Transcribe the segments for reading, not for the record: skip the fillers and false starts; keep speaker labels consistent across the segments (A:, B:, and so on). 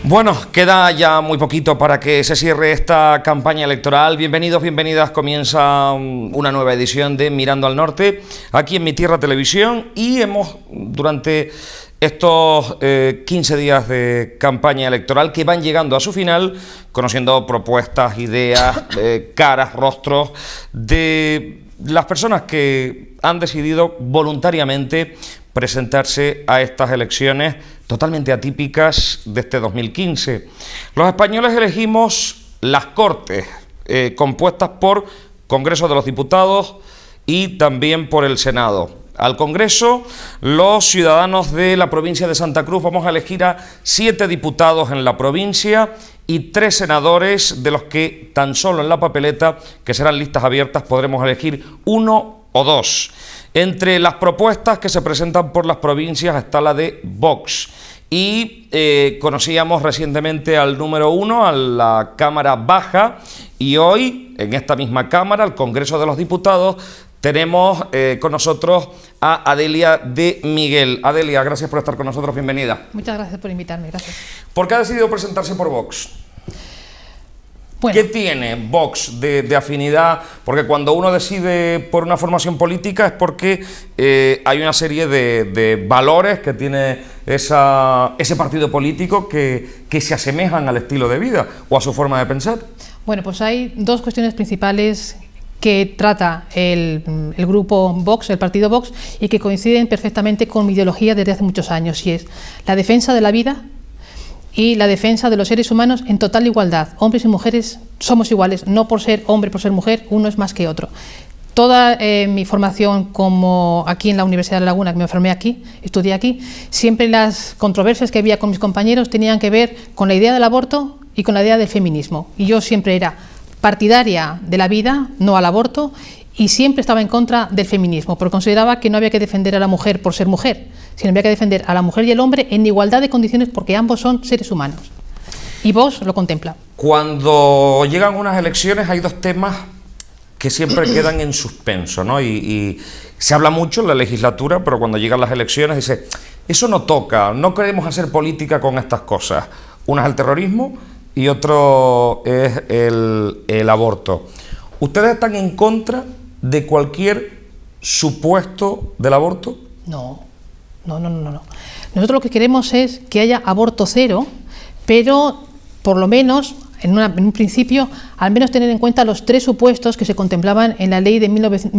A: Bueno, queda ya muy poquito para que se cierre esta campaña electoral. Bienvenidos, bienvenidas. Comienza una nueva edición de Mirando al Norte, aquí en Mi Tierra Televisión, y hemos, durante estos 15 días de campaña electoral que van llegando a su final, conociendo propuestas, ideas, caras, rostros de las personas que han decidido voluntariamente presentarse a estas elecciones totalmente atípicas de este 2015. Los españoles elegimos las Cortes, compuestas por Congreso de los Diputados y también por el Senado. Al Congreso, los ciudadanos de la provincia de Santa Cruz vamos a elegir a 7 diputados en la provincia y 3 senadores, de los que tan solo en la papeleta, que serán listas abiertas, podremos elegir 1 o 2. Entre las propuestas que se presentan por las provincias está la de Vox. Y conocíamos recientemente al número 1, a la Cámara Baja, y hoy, en esta misma Cámara, el Congreso de los Diputados, tenemos con nosotros a Adelia de Miguel. Adelia, gracias por estar con nosotros, bienvenida.
B: Muchas gracias por invitarme, gracias.
A: ¿Por qué ha decidido presentarse por Vox? Bueno. ¿Qué tiene Vox de afinidad? Porque cuando uno decide por una formación política es porque hay una serie de valores que tiene ese partido político que se asemejan al estilo de vida o a su forma de pensar.
B: Bueno, pues hay dos cuestiones principales que trata el grupo Vox, el partido Vox, y que coinciden perfectamente con mi ideología desde hace muchos años, y es la defensa de la vida y la defensa de los seres humanos en total igualdad. Hombres y mujeres somos iguales, no por ser hombre, por ser mujer, uno es más que otro. Toda mi formación, como aquí en la Universidad de La Laguna, que me formé aquí, estudié aquí, siempre las controversias que había con mis compañeros tenían que ver con la idea del aborto y con la idea del feminismo. Y yo siempre era partidaria de la vida, no al aborto, y siempre estaba en contra del feminismo, porque consideraba que no había que defender a la mujer por ser mujer, sino había que defender a la mujer y el hombre en igualdad de condiciones, porque ambos son seres humanos. Y vos lo contempla.
A: Cuando llegan unas elecciones hay dos temas que siempre quedan en suspenso, ¿no? Y se habla mucho en la legislatura, pero cuando llegan las elecciones dice, eso no toca, no queremos hacer política con estas cosas. Una es el terrorismo y otro es el aborto. ¿Ustedes están en contra de cualquier supuesto del aborto?
B: No. Nosotros lo que queremos es que haya aborto cero, pero por lo menos, en un principio, al menos tener en cuenta los 3 supuestos que se contemplaban en la ley de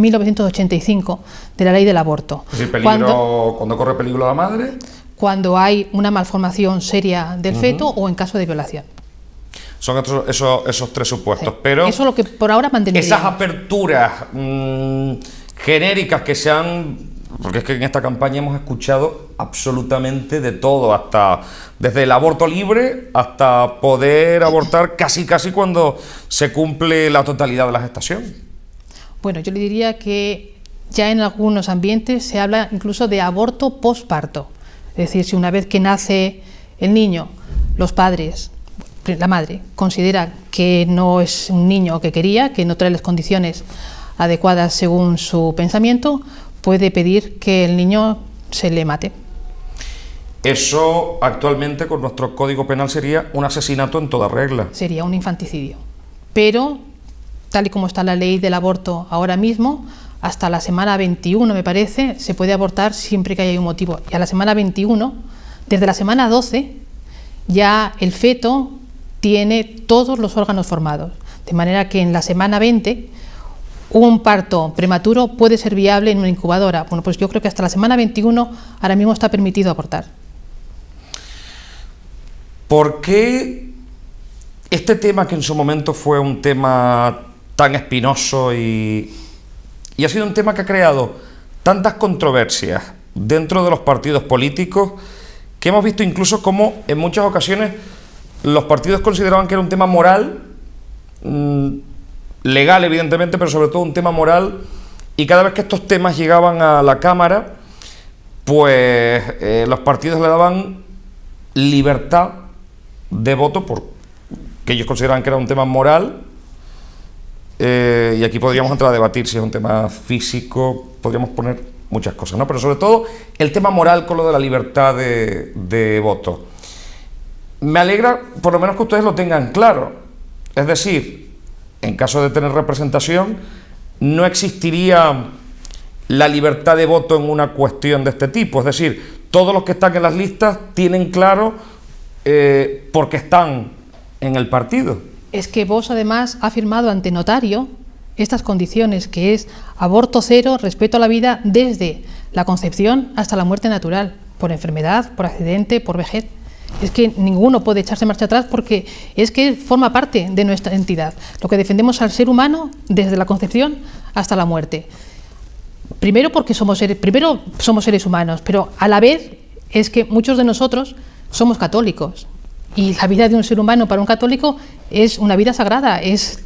B: 1985, de la ley del aborto.
A: Es decir, cuando corre peligro la madre.
B: Cuando hay una malformación seria del feto o en caso de violación.
A: Son esos 3 supuestos, sí. Pero
B: eso es lo que por ahora mantenemos.
A: Esas aperturas genéricas que se han... Porque es que en esta campaña hemos escuchado absolutamente de todo, hasta desde el aborto libre hasta poder abortar casi cuando se cumple la totalidad de la gestación.
B: Bueno, yo le diría que ya en algunos ambientes se habla incluso de aborto posparto. Es decir, si una vez que nace el niño, los padres, la madre, considera que no es un niño que quería, que no trae las condiciones adecuadas según su pensamiento, puede pedir que el niño se le mate.
A: Eso actualmente con nuestro Código Penal sería un asesinato en toda regla.
B: Sería un infanticidio. Pero, tal y como está la ley del aborto ahora mismo, hasta la semana 21, me parece, se puede abortar siempre que haya un motivo. Y a la semana 21, desde la semana 12, ya el feto tiene todos los órganos formados. De manera que en la semana 20, un parto prematuro puede ser viable en una incubadora. Bueno, pues yo creo que hasta la semana 21 ahora mismo está permitido abortar.
A: ¿Por qué este tema, que en su momento fue un tema tan espinoso y ha sido un tema que ha creado tantas controversias dentro de los partidos políticos, que hemos visto incluso cómo en muchas ocasiones los partidos consideraban que era un tema moral, legal evidentemente, pero sobre todo un tema moral, y cada vez que estos temas llegaban a la Cámara, pues los partidos le daban libertad de voto porque ellos consideraban que era un tema moral, y aquí podríamos entrar a debatir si es un tema físico, podríamos poner muchas cosas, ¿no? Pero sobre todo el tema moral con lo de la libertad de voto. Me alegra por lo menos que ustedes lo tengan claro. Es decir, en caso de tener representación, no existiría la libertad de voto en una cuestión de este tipo. Es decir, todos los que están en las listas tienen claro por qué están en el partido.
B: Es que Vox además ha firmado ante notario estas condiciones, que es aborto cero, respeto a la vida desde la concepción hasta la muerte natural, por enfermedad, por accidente, por vejez. Es que ninguno puede echarse marcha atrás porque es que forma parte de nuestra entidad. Lo que defendemos al ser humano desde la concepción hasta la muerte. Primero porque somos seres humanos, pero a la vez es que muchos de nosotros somos católicos. Y la vida de un ser humano para un católico es una vida sagrada,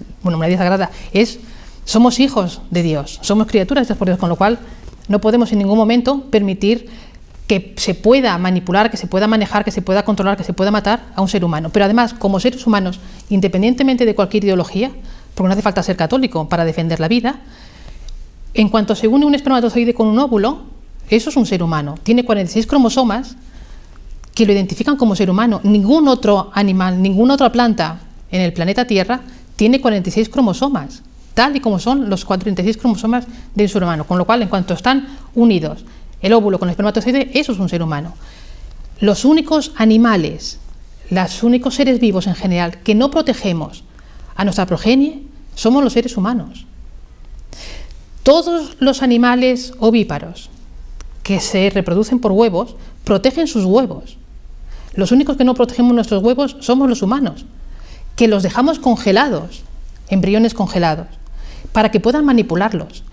B: somos hijos de Dios, somos criaturas de Dios, con lo cual no podemos en ningún momento permitir que se pueda manipular, que se pueda manejar, que se pueda controlar, que se pueda matar a un ser humano. Pero además, como seres humanos, independientemente de cualquier ideología, porque no hace falta ser católico para defender la vida, en cuanto se une un espermatozoide con un óvulo, eso es un ser humano. Tiene 46 cromosomas que lo identifican como ser humano. Ningún otro animal, ninguna otra planta en el planeta Tierra tiene 46 cromosomas, tal y como son los 46 cromosomas del ser humano. Con lo cual, en cuanto están unidos el óvulo con el espermatozoide, eso es un ser humano. Los únicos animales, los únicos seres vivos en general que no protegemos a nuestra progenie somos los seres humanos. Todos los animales ovíparos que se reproducen por huevos protegen sus huevos. Los únicos que no protegemos nuestros huevos somos los humanos, que los dejamos congelados, embriones congelados, para que puedan manipularlos,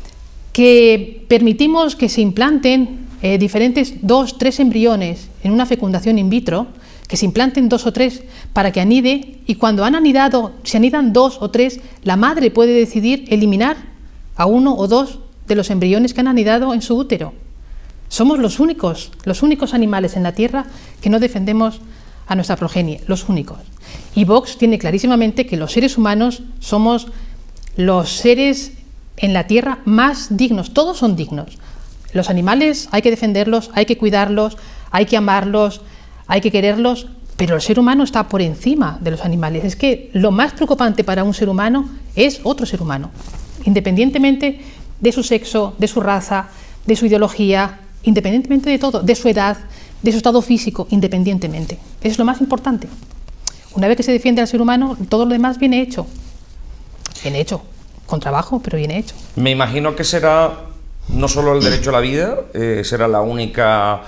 B: que permitimos que se implanten diferentes 2 o 3 embriones en una fecundación in vitro, que se implanten 2 o 3 para que anide, y cuando han anidado, si anidan 2 o 3, la madre puede decidir eliminar a 1 o 2 de los embriones que han anidado en su útero. Somos los únicos animales en la Tierra que no defendemos a nuestra progenie, los únicos. Y Vox tiene clarísimamente que los seres humanos somos los seres en la Tierra más dignos, todos son dignos. Los animales hay que defenderlos, hay que cuidarlos, hay que amarlos, hay que quererlos, pero el ser humano está por encima de los animales. Es que lo más preocupante para un ser humano es otro ser humano, independientemente de su sexo, de su raza, de su ideología, independientemente de todo, de su edad, de su estado físico, independientemente. Eso es lo más importante. Una vez que se defiende al ser humano, todo lo demás viene hecho. Viene hecho, con trabajo, pero viene hecho.
A: Me imagino que será no solo el derecho a la vida, será la única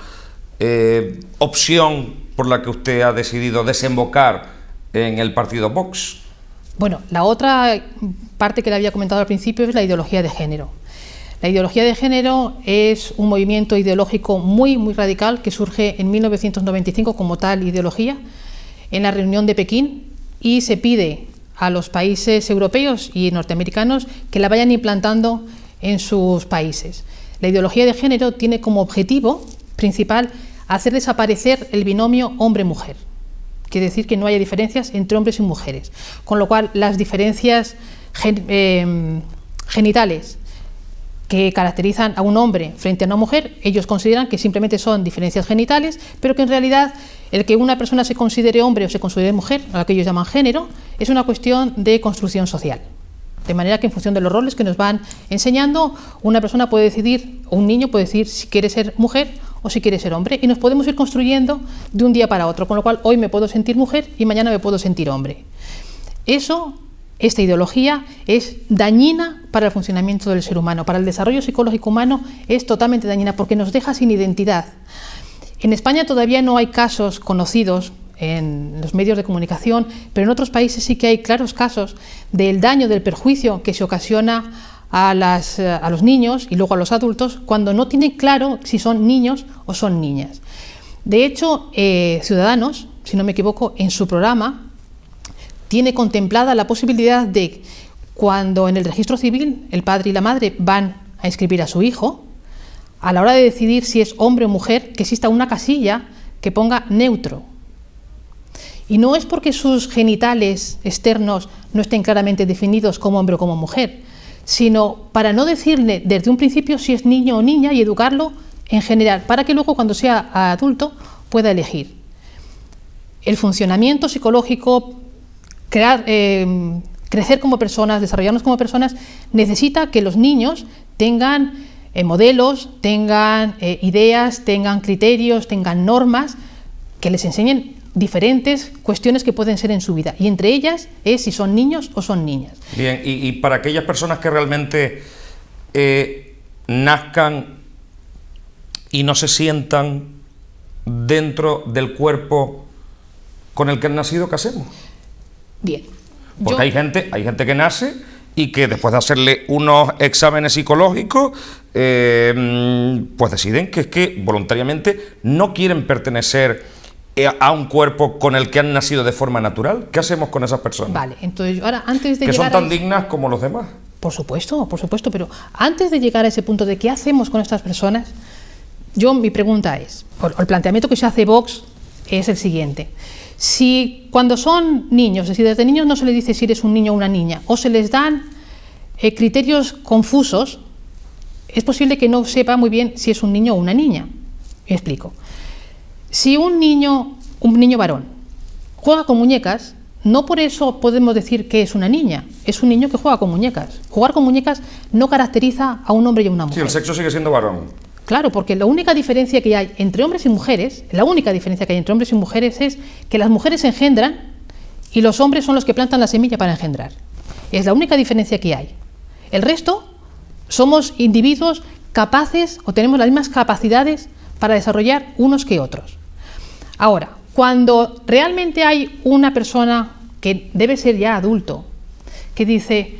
A: opción por la que usted ha decidido desembocar en el partido Vox.
B: Bueno, la otra parte que le había comentado al principio es la ideología de género. La ideología de género es un movimiento ideológico muy radical que surge en 1995 como tal ideología en la reunión de Pekín, y se pide a los países europeos y norteamericanos que la vayan implantando en sus países. La ideología de género tiene como objetivo principal hacer desaparecer el binomio hombre-mujer. Quiere decir que no haya diferencias entre hombres y mujeres, con lo cual las diferencias genitales que caracterizan a un hombre frente a una mujer, ellos consideran que simplemente son diferencias genitales, pero que en realidad el que una persona se considere hombre o se considere mujer, a lo que ellos llaman género, es una cuestión de construcción social. De manera que en función de los roles que nos van enseñando, una persona puede decidir, o un niño puede decidir si quiere ser mujer o si quiere ser hombre, y nos podemos ir construyendo de un día para otro, con lo cual hoy me puedo sentir mujer y mañana me puedo sentir hombre. Esta ideología es dañina para el funcionamiento del ser humano, para el desarrollo psicológico humano es totalmente dañina porque nos deja sin identidad. En España todavía no hay casos conocidos en los medios de comunicación, pero en otros países sí que hay claros casos del daño, del perjuicio que se ocasiona a los niños y luego a los adultos cuando no tienen claro si son niños o son niñas. De hecho, Ciudadanos, si no me equivoco, en su programa tiene contemplada la posibilidad de, cuando en el registro civil el padre y la madre van a inscribir a su hijo, a la hora de decidir si es hombre o mujer, que exista una casilla que ponga neutro. Y no es porque sus genitales externos no estén claramente definidos como hombre o como mujer, sino para no decirle desde un principio si es niño o niña y educarlo en general, para que luego cuando sea adulto pueda elegir. el funcionamiento psicológico, crecer como personas, desarrollarnos como personas, necesita que los niños tengan modelos, tengan ideas, tengan criterios, tengan normas que les enseñen diferentes cuestiones que pueden ser en su vida, y entre ellas es si son niños o son niñas.
A: Bien, y para aquellas personas que realmente nazcan y no se sientan dentro del cuerpo con el que han nacido, ¿qué hacemos?
B: Bien.
A: Porque hay gente que nace y que después de hacerle unos exámenes psicológicos, pues deciden que es que voluntariamente no quieren pertenecer a un cuerpo con el que han nacido de forma natural. ¿Qué hacemos con esas personas?
B: Vale, entonces ahora antes de
A: que
B: llegar
A: son tan dignas como los demás.
B: Por supuesto, pero antes de llegar a ese punto de qué hacemos con estas personas, mi pregunta es, o el planteamiento que se hace Vox es el siguiente: si cuando son niños, es decir, desde niños no se les dice si eres un niño o una niña, o se les dan criterios confusos, es posible que no sepa muy bien si es un niño o una niña. Me explico. Si un niño varón, juega con muñecas, no por eso podemos decir que es una niña, es un niño que juega con muñecas. Jugar con muñecas no caracteriza a un hombre y a una mujer.
A: Sí, el sexo sigue siendo varón.
B: Claro, porque la única diferencia que hay entre hombres y mujeres, es que las mujeres engendran y los hombres son los que plantan la semilla para engendrar. Es la única diferencia que hay. El resto somos individuos capaces o tenemos las mismas capacidades para desarrollar unos que otros. Ahora, cuando realmente hay una persona que debe ser ya adulto, que dice: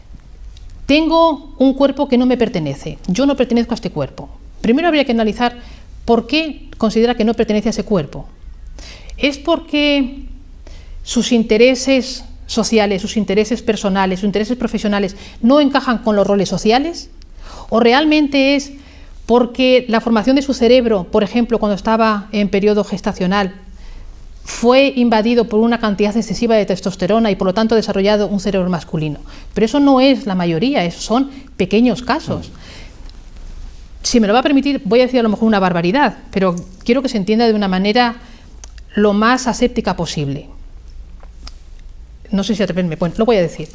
B: tengo un cuerpo que no me pertenece, yo no pertenezco a este cuerpo. Primero habría que analizar por qué considera que no pertenece a ese cuerpo. ¿Es porque sus intereses sociales, sus intereses personales, sus intereses profesionales no encajan con los roles sociales? ¿O realmente es porque la formación de su cerebro, por ejemplo, cuando estaba en periodo gestacional, fue invadido por una cantidad excesiva de testosterona y por lo tanto ha desarrollado un cerebro masculino? Pero eso no es la mayoría, esos son pequeños casos. Si me lo va a permitir, voy a decir a lo mejor una barbaridad, pero quiero que se entienda de una manera lo más aséptica posible. No sé si atreverme, bueno, lo voy a decir.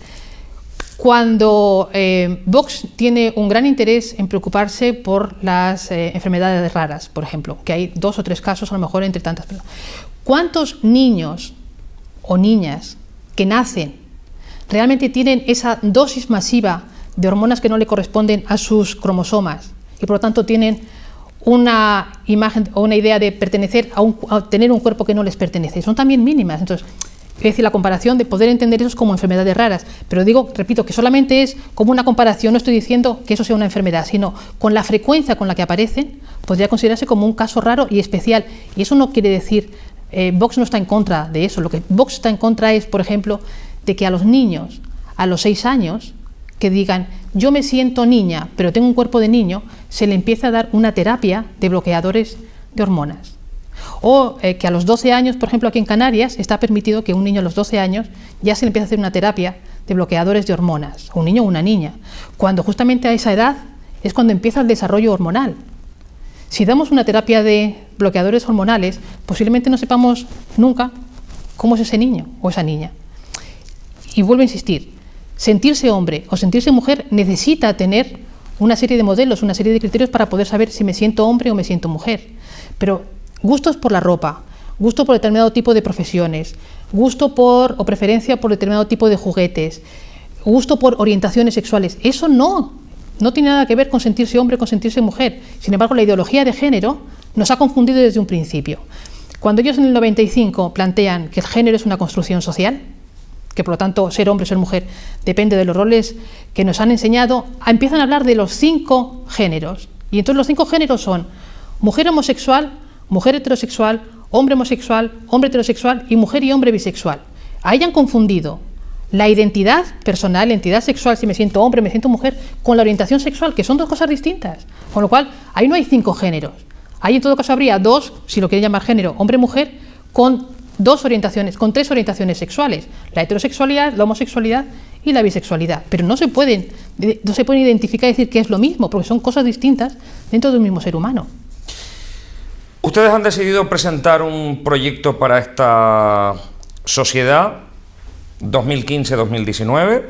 B: Cuando Vox tiene un gran interés en preocuparse por las enfermedades raras, por ejemplo, que hay 2 o 3 casos a lo mejor entre tantas personas. ¿Cuántos niños o niñas que nacen realmente tienen esa dosis masiva de hormonas que no le corresponden a sus cromosomas y por lo tanto tienen una imagen o una idea de pertenecer a tener un cuerpo que no les pertenece? Son también mínimas. Entonces, es decir, la comparación de poder entender eso como enfermedades raras, pero repito, que solamente es como una comparación, no estoy diciendo que eso sea una enfermedad, sino con la frecuencia con la que aparecen, podría considerarse como un caso raro y especial. Y eso no quiere decir, Vox no está en contra de eso. Lo que Vox está en contra es, por ejemplo, de que a los niños, a los 6 años, que digan: yo me siento niña, pero tengo un cuerpo de niño, se le empieza a dar una terapia de bloqueadores de hormonas. O que a los 12 años, por ejemplo, aquí en Canarias, está permitido que un niño a los 12 años ya se le empiece a hacer una terapia de bloqueadores de hormonas, un niño o una niña, cuando justamente a esa edad es cuando empieza el desarrollo hormonal. Si damos una terapia de bloqueadores hormonales, posiblemente no sepamos nunca cómo es ese niño o esa niña. Y vuelvo a insistir, sentirse hombre o sentirse mujer necesita tener una serie de modelos, una serie de criterios para poder saber si me siento hombre o me siento mujer. Pero gustos por la ropa, gusto por determinado tipo de profesiones, gusto por o preferencia por determinado tipo de juguetes, gusto por orientaciones sexuales, eso no tiene nada que ver con sentirse hombre o con sentirse mujer. Sin embargo, la ideología de género nos ha confundido desde un principio. Cuando ellos en el 95 plantean que el género es una construcción social, que por lo tanto ser hombre o ser mujer depende de los roles que nos han enseñado, empiezan a hablar de los 5 géneros. Y entonces los 5 géneros son mujer homosexual, mujer heterosexual, hombre homosexual, hombre heterosexual y mujer y hombre bisexual. Ahí han confundido la identidad personal, la identidad sexual, si me siento hombre, me siento mujer, con la orientación sexual, que son 2 cosas distintas. Con lo cual, ahí no hay 5 géneros. Ahí en todo caso habría 2, si lo quieren llamar género, hombre-mujer, con 2 orientaciones, con 3 orientaciones sexuales: la heterosexualidad, la homosexualidad y la bisexualidad. Pero no se pueden identificar y decir que es lo mismo, porque son cosas distintas dentro de un mismo ser humano.
A: Ustedes han decidido presentar un proyecto para esta sociedad 2015-2019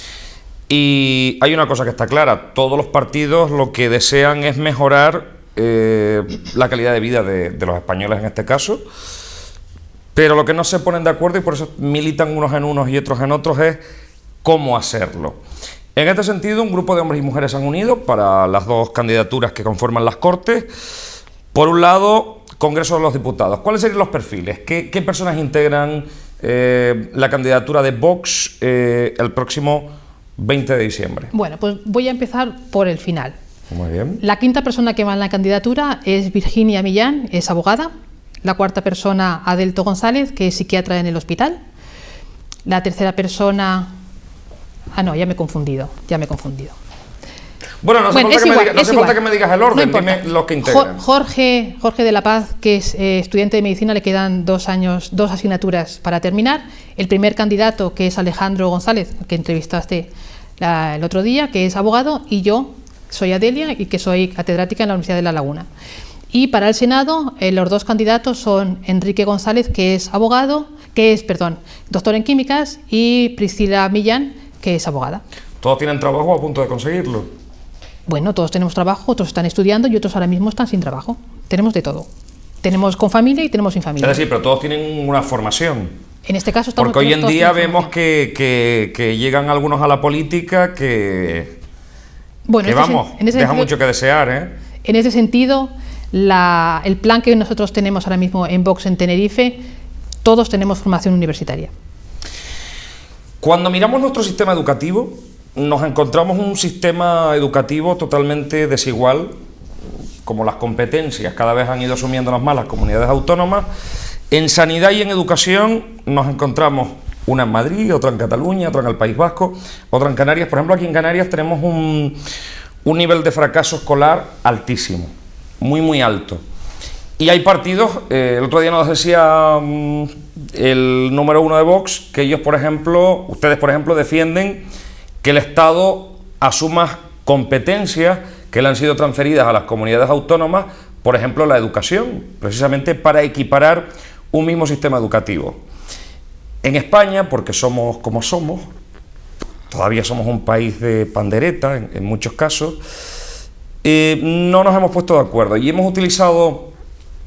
A: y hay una cosa que está clara: todos los partidos lo que desean es mejorar la calidad de vida de los españoles en este caso, pero lo que no se ponen de acuerdo, y por eso militan unos en unos y otros en otros, es cómo hacerlo. En este sentido, un grupo de hombres y mujeres se han unido para las dos candidaturas que conforman las Cortes. Por un lado, Congreso de los Diputados. ¿Cuáles serían los perfiles? ¿Qué personas integran la candidatura de Vox el próximo 20 de diciembre?
B: Bueno, pues voy a empezar por el final.
A: Muy bien.
B: La quinta persona que va en la candidatura es Virginia Millán, es abogada. La cuarta persona, Adelto González, que es psiquiatra en el hospital. La tercera persona... Ah, no, ya me he confundido.
A: Bueno, no hace falta que me digas el orden, no dime los que integran.
B: Jorge de la Paz, que es estudiante de medicina, le quedan 2 años, 2 asignaturas para terminar. El primer candidato, que es Alejandro González, que entrevistaste el otro día, que es abogado, y yo soy Adelia y que soy catedrática en la Universidad de La Laguna. Y para el Senado, los 2 candidatos son Enrique González, que es abogado, doctor en químicas, y Priscila Millán, que es abogada.
A: ¿Todos tienen trabajo a punto de conseguirlo?
B: Bueno, todos tenemos trabajo, otros están estudiando y otros ahora mismo están sin trabajo. Tenemos de todo. Tenemos con familia y tenemos sin familia.
A: Es decir, pero todos tienen una formación.
B: En este caso estamos...
A: Porque hoy en día vemos que llegan algunos a la política que deja mucho que desear, ¿eh?
B: En ese sentido, el plan que nosotros tenemos ahora mismo en Vox en Tenerife, todos tenemos formación universitaria.
A: Cuando miramos nuestro sistema educativo, nos encontramos un sistema educativo totalmente desigual. Como las competencias cada vez han ido asumiéndonos más las comunidades autónomas, en sanidad y en educación nos encontramos una en Madrid, otra en Cataluña, otra en el País Vasco, otra en Canarias. Por ejemplo, aquí en Canarias tenemos un nivel de fracaso escolar altísimo, muy alto. Y hay partidos, el otro día nos decía el número 1 de Vox, que ustedes por ejemplo defienden que el Estado asuma competencias que le han sido transferidas a las comunidades autónomas, por ejemplo la educación, precisamente para equiparar un mismo sistema educativo. En España, porque somos como somos, todavía somos un país de pandereta en muchos casos, no nos hemos puesto de acuerdo y hemos utilizado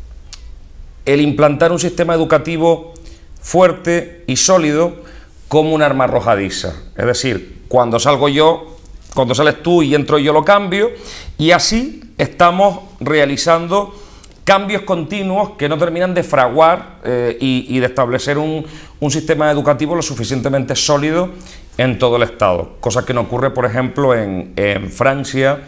A: el implantar un sistema educativo fuerte y sólido como un arma arrojadiza. Es decir, cuando sales tú y entro yo lo cambio, y así estamos realizando cambios continuos que no terminan de fraguar y de establecer un sistema educativo lo suficientemente sólido en todo el Estado, cosa que no ocurre, por ejemplo, en Francia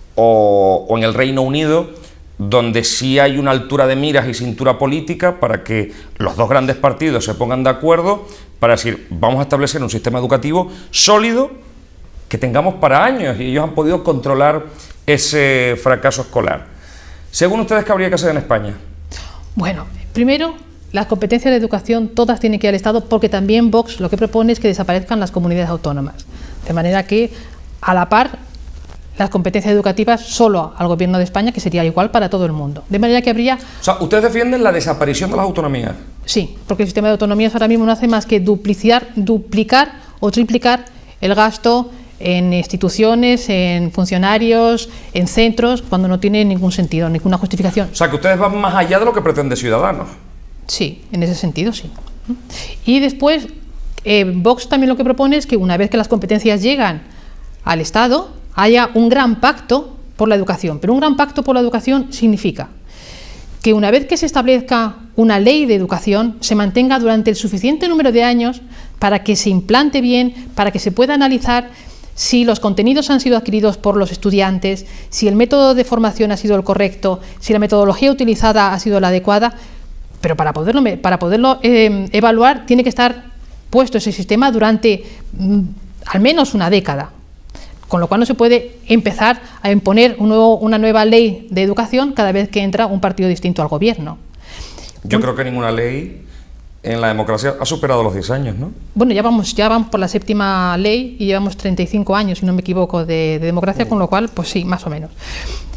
A: o en el Reino Unido, donde sí hay una altura de miras y cintura política para que los dos grandes partidos se pongan de acuerdo para decir, vamos a establecer un sistema educativo sólido que tengamos para años, y ellos han podido controlar ese fracaso escolar. Según ustedes, ¿qué habría que hacer en España?
B: Bueno, primero, las competencias de educación todas tienen que ir al Estado, porque también Vox lo que propone es que desaparezcan las comunidades autónomas, de manera que a la par las competencias educativas solo al Gobierno de España, que sería igual para todo el mundo. De manera que habría...
A: O sea, ¿ustedes defienden la desaparición de las autonomías?
B: Sí, porque el sistema de autonomías ahora mismo no hace más que duplicar o triplicar el gasto en instituciones, en funcionarios, en centros, cuando no tiene ningún sentido, ninguna justificación.
A: O sea, que ustedes van más allá de lo que pretende Ciudadanos.
B: Sí, en ese sentido sí. Y después, Vox también lo que propone es que una vez que las competencias llegan al Estado, haya un gran pacto por la educación. Pero un gran pacto por la educación significa que una vez que se establezca una ley de educación, se mantenga durante el suficiente número de años para que se implante bien, para que se pueda analizar si los contenidos han sido adquiridos por los estudiantes, si el método de formación ha sido el correcto, si la metodología utilizada ha sido la adecuada. Pero para poderlo evaluar tiene que estar puesto ese sistema durante al menos una década. Con lo cual no se puede empezar a imponer una nueva ley de educación cada vez que entra un partido distinto al gobierno.
A: Yo creo que ninguna ley en la democracia ha superado los 10 años, ¿no?
B: Bueno, ya vamos por la 7ª ley y llevamos 35 años, si no me equivoco, de democracia, con lo cual, pues sí, más o menos.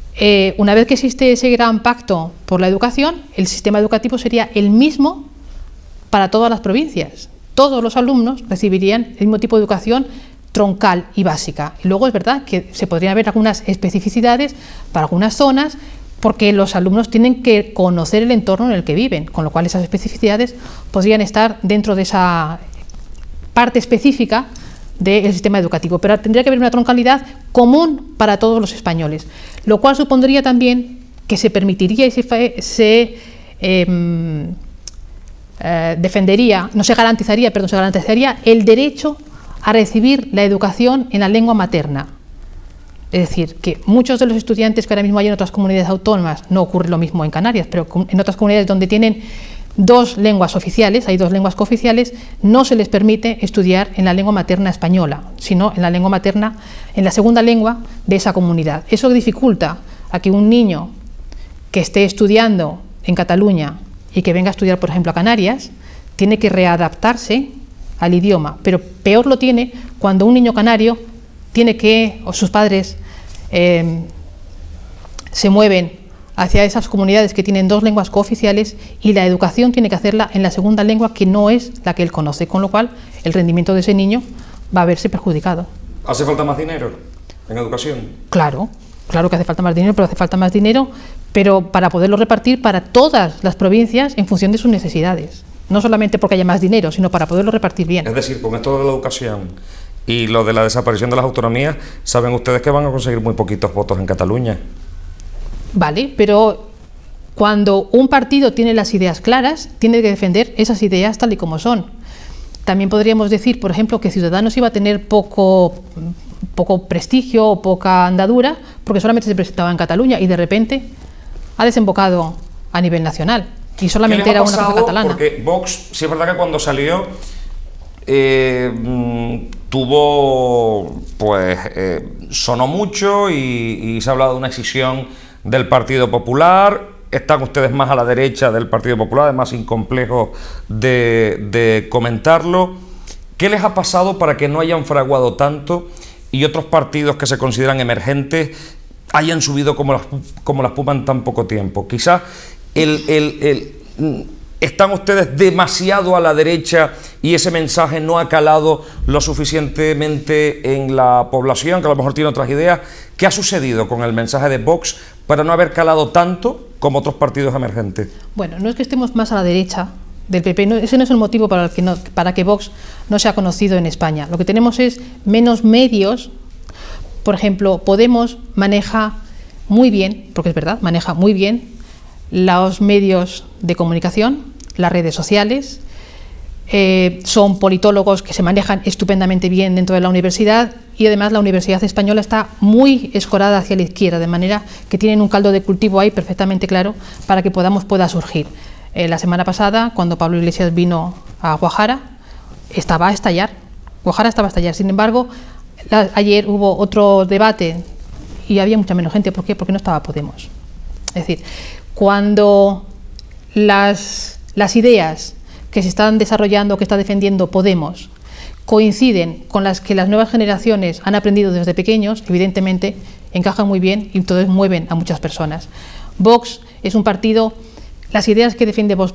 B: Una vez que existe ese gran pacto por la educación, el sistema educativo sería el mismo para todas las provincias. Todos los alumnos recibirían el mismo tipo de educación troncal y básica. Y luego es verdad que se podrían ver algunas especificidades para algunas zonas, porque los alumnos tienen que conocer el entorno en el que viven, con lo cual esas especificidades podrían estar dentro de esa parte específica del sistema educativo, pero tendría que haber una troncalidad común para todos los españoles, lo cual supondría también que se permitiría y se garantizaría el derecho a recibir la educación en la lengua materna. Es decir, que muchos de los estudiantes que ahora mismo hay en otras comunidades autónomas, no ocurre lo mismo en Canarias, pero en otras comunidades donde tienen dos lenguas oficiales, hay dos lenguas cooficiales, no se les permite estudiar en la lengua materna española, sino en la lengua materna, en la segunda lengua de esa comunidad. Eso dificulta a que un niño que esté estudiando en Cataluña y que venga a estudiar, por ejemplo, a Canarias, tiene que readaptarse al idioma, pero peor lo tiene cuando un niño canario tiene que, o sus padres se mueven hacia esas comunidades que tienen dos lenguas cooficiales y la educación tiene que hacerla en la segunda lengua que no es la que él conoce, con lo cual el rendimiento de ese niño va a verse perjudicado.
A: ¿Hace falta más dinero en educación?
B: Claro, claro que hace falta más dinero, pero hace falta más dinero, pero para poderlo repartir para todas las provincias en función de sus necesidades. No solamente porque haya más dinero, sino para poderlo repartir bien.
A: Es decir, con esto de la educación y lo de la desaparición de las autonomías, saben ustedes que van a conseguir muy poquitos votos en Cataluña.
B: Vale, pero cuando un partido tiene las ideas claras, tiene que defender esas ideas tal y como son. También podríamos decir, por ejemplo, que Ciudadanos iba a tener poco prestigio o poca andadura porque solamente se presentaba en Cataluña y de repente ha desembocado a nivel nacional y solamente era una cosa catalana.
A: Porque Vox, sí es verdad que cuando salió tuvo, pues, sonó mucho y se ha hablado de una escisión del Partido Popular. Están ustedes más a la derecha del Partido Popular, además sin complejo de comentarlo. ¿Qué les ha pasado para que no hayan fraguado tanto y otros partidos que se consideran emergentes hayan subido como la espuma en tan poco tiempo? Quizás están ustedes demasiado a la derecha y ese mensaje no ha calado lo suficientemente en la población, que a lo mejor tiene otras ideas. ¿Qué ha sucedido con el mensaje de Vox para no haber calado tanto como otros partidos emergentes?
B: Bueno, no es que estemos más a la derecha del PP, ese no es el motivo para que Vox no sea conocido en España. Lo que tenemos es menos medios. Por ejemplo, Podemos maneja muy bien, porque es verdad, maneja muy bien los medios de comunicación, las redes sociales, son politólogos que se manejan estupendamente bien dentro de la universidad y además la Universidad Española está muy escorada hacia la izquierda, de manera que tienen un caldo de cultivo ahí perfectamente claro para que pueda surgir. La semana pasada, cuando Pablo Iglesias vino a Guajara, estaba a estallar, Guajara estaba a estallar. Sin embargo, ayer hubo otro debate y había mucha menos gente. ¿Por qué? Porque no estaba Podemos. Es decir, cuando las ideas que se están desarrollando, que está defendiendo Podemos, coinciden con las que las nuevas generaciones han aprendido desde pequeños, evidentemente encajan muy bien y entonces mueven a muchas personas. Vox es un partido, las ideas que defiende Vox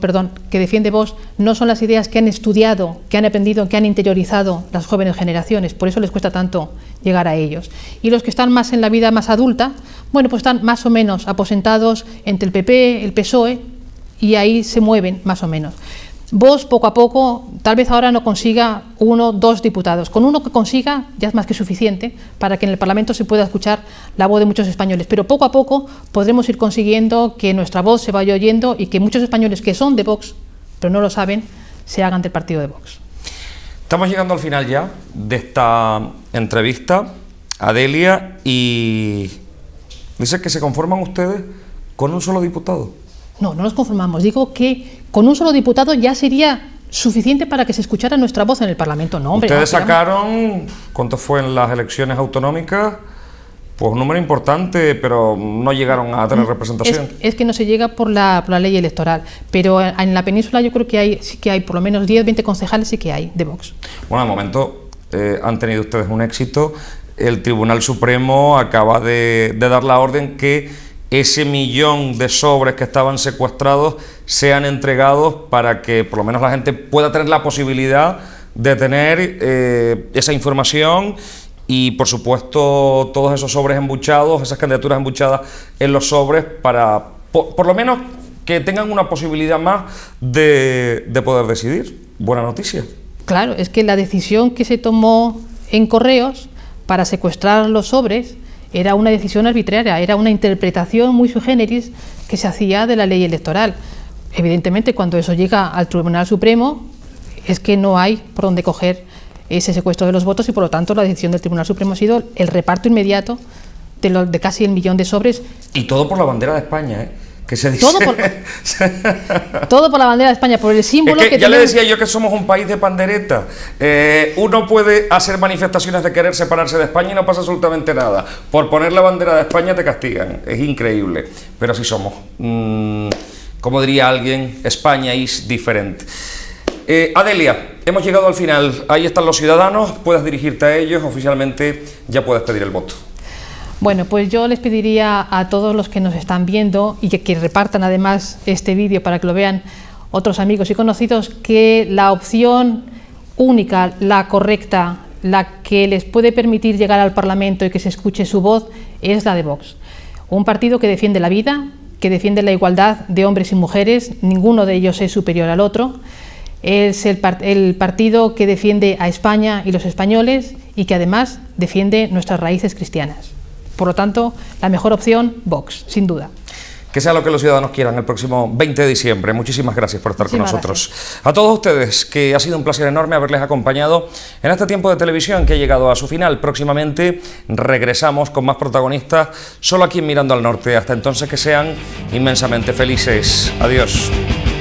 B: no son las ideas que han estudiado, que han aprendido, que han interiorizado las jóvenes generaciones, por eso les cuesta tanto llegar a ellos. Y los que están más en la vida más adulta, bueno, pues están más o menos aposentados entre el PP, el PSOE, y ahí se mueven más o menos. Vox, poco a poco, tal vez ahora no consiga 1 o 2 diputados. Con uno que consiga ya es más que suficiente para que en el Parlamento se pueda escuchar la voz de muchos españoles. Pero poco a poco podremos ir consiguiendo que nuestra voz se vaya oyendo y que muchos españoles que son de Vox, pero no lo saben, se hagan del partido de Vox.
A: Estamos llegando al final ya de esta entrevista, Adelia, y dice que se conforman ustedes con un solo diputado.
B: No, no nos conformamos. Digo que con un solo diputado ya sería suficiente para que se escuchara nuestra voz en el Parlamento. No, hombre.
A: Ustedes sacaron, ¿cuánto fue en las elecciones autonómicas? Pues un número importante, pero no llegaron a tener representación.
B: Es que no se llega por la ley electoral, pero en la península yo creo que sí que hay por lo menos 10, 20 concejales sí que hay de Vox.
A: Bueno, de momento han tenido ustedes un éxito. El Tribunal Supremo acaba de dar la orden que ese millón de sobres que estaban secuestrados sean entregados para que por lo menos la gente pueda tener la posibilidad de tener esa información y, por supuesto, todos esos sobres embuchados, esas candidaturas embuchadas en los sobres para, por lo menos, que tengan una posibilidad más de poder decidir. Buena noticia.
B: Claro, es que la decisión que se tomó en Correos para secuestrar los sobres era una decisión arbitraria, era una interpretación muy sui generis que se hacía de la ley electoral. Evidentemente, cuando eso llega al Tribunal Supremo, es que no hay por dónde coger ese secuestro de los votos y, por lo tanto, la decisión del Tribunal Supremo ha sido el reparto inmediato de casi el millón de sobres.
A: Y todo por la bandera de España, ¿eh? Que se dice...
B: todo por la bandera de España, por el símbolo
A: es que ya
B: tenemos.
A: le decía yo que somos un país de pandereta. Uno puede hacer manifestaciones de querer separarse de España y no pasa absolutamente nada. Por poner la bandera de España te castigan. Es increíble. Pero así somos. Como diría alguien, España es diferente. Adelia, hemos llegado al final. Ahí están los ciudadanos. Puedes dirigirte a ellos. Oficialmente ya puedes pedir el voto.
B: Bueno, pues yo les pediría a todos los que nos están viendo y que repartan además este vídeo para que lo vean otros amigos y conocidos, que la opción única, la correcta, la que les puede permitir llegar al Parlamento y que se escuche su voz es la de Vox. Un partido que defiende la vida, que defiende la igualdad de hombres y mujeres, ninguno de ellos es superior al otro. Es el partido que defiende a España y los españoles y que además defiende nuestras raíces cristianas. Por lo tanto, la mejor opción, Vox, sin duda.
A: Que sea lo que los ciudadanos quieran el próximo 20 de diciembre. Muchísimas gracias por estar con nosotros. Gracias. A todos ustedes, que ha sido un placer enorme haberles acompañado en este tiempo de televisión que ha llegado a su final. Próximamente regresamos con más protagonistas, solo aquí en Mirando al Norte. Hasta entonces, que sean inmensamente felices. Adiós.